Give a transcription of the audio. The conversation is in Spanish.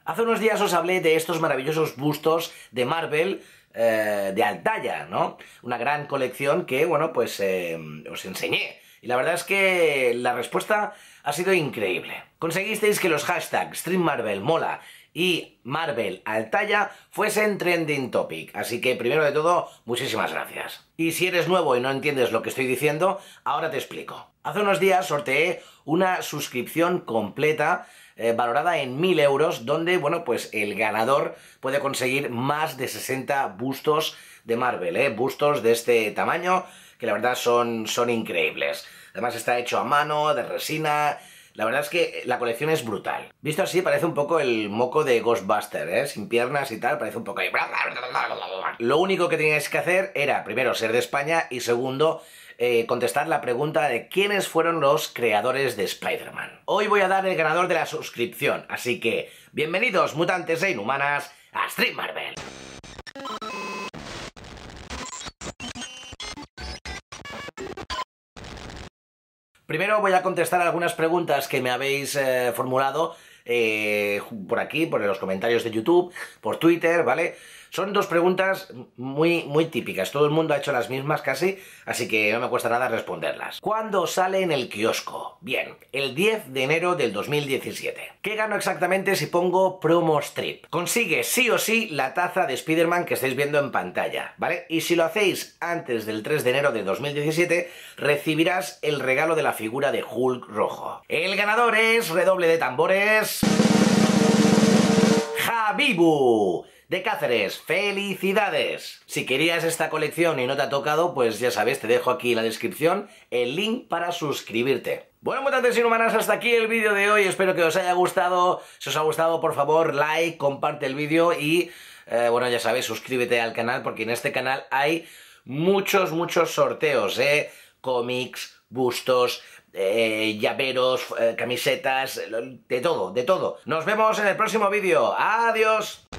Hace unos días os hablé de estos maravillosos bustos de Marvel de Altaya, ¿no? Una gran colección que, bueno, pues os enseñé. Y la verdad es que la respuesta ha sido increíble. Conseguisteis que los hashtags StreamMarvelMola y Marvel Altaya fuesen trending topic. Así que, primero de todo, muchísimas gracias. Y si eres nuevo y no entiendes lo que estoy diciendo, ahora te explico. Hace unos días sorteé una suscripción completa valorada en 1000 euros, donde, bueno, pues el ganador puede conseguir más de 60 bustos de Marvel, bustos de este tamaño, que la verdad son increíbles. Además está hecho a mano, de resina. La verdad es que la colección es brutal. Visto así parece un poco el moco de Ghostbuster, sin piernas y tal, parece un poco ahí. Lo único que teníais que hacer era, primero, ser de España y segundo, contestar la pregunta de quiénes fueron los creadores de Spider-Man. Hoy voy a dar el ganador de la suscripción, así que bienvenidos, mutantes e inhumanas, a Stream Marvel. Primero voy a contestar algunas preguntas que me habéis formulado por aquí, por los comentarios de YouTube, por Twitter, ¿vale? Son dos preguntas muy típicas, todo el mundo ha hecho las mismas casi, así que no me cuesta nada responderlas. ¿Cuándo sale en el kiosco? Bien, el 10 de enero del 2017. ¿Qué gano exactamente si pongo promo strip? Consigue sí o sí la taza de Spider-Man que estáis viendo en pantalla, ¿vale? Y si lo hacéis antes del 3 de enero de 2017, recibirás el regalo de la figura de Hulk rojo. El ganador es, redoble de tambores, Javibu de Cáceres. ¡Felicidades! Si querías esta colección y no te ha tocado, pues ya sabes, te dejo aquí en la descripción el link para suscribirte. Bueno, mutantes inhumanas, hasta aquí el vídeo de hoy. Espero que os haya gustado. Si os ha gustado, por favor, like, comparte el vídeo y, bueno, ya sabes, suscríbete al canal porque en este canal hay muchos sorteos, cómics, bustos, llaveros, camisetas, de todo, de todo. Nos vemos en el próximo vídeo. ¡Adiós!